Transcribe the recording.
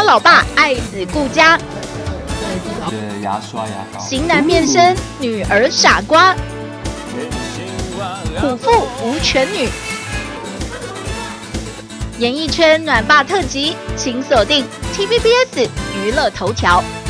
当老爸爱子顾家， 牙刷牙膏， 型男变身女儿傻瓜，虎父无犬女。演艺圈暖爸特辑，请锁定 TVBS 娱乐头条。